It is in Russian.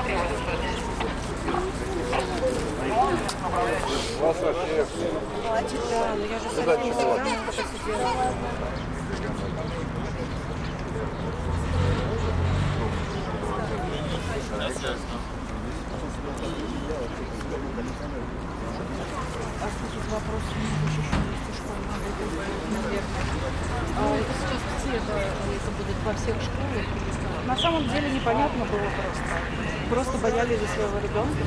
Вас вообще... Хватит, да, но я же совсем не знаю, как это делать. А тут вопрос у них еще есть, что надо это, наверное. А это сейчас где это будет во всех школах? На самом деле непонятно было просто. Просто боялись за своего ребенка.